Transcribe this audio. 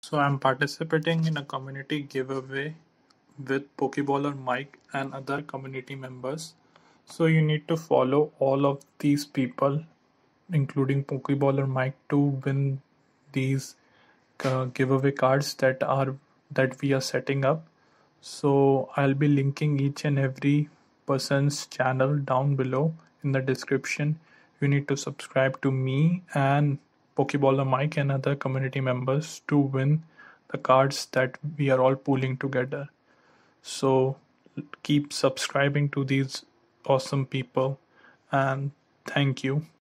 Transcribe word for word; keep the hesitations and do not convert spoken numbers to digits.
So I'm participating in a community giveaway with Pokeballer Mike and other community members. So you need to follow all of these people, including Pokeballer Mike, to win these uh, giveaway cards that are that we are setting up. So I'll be linking each and every person's channel down below in the description. You need to subscribe to me and Pokeballer Mike and other community members to win the cards that we are all pooling together. So keep subscribing to these awesome people and thank you.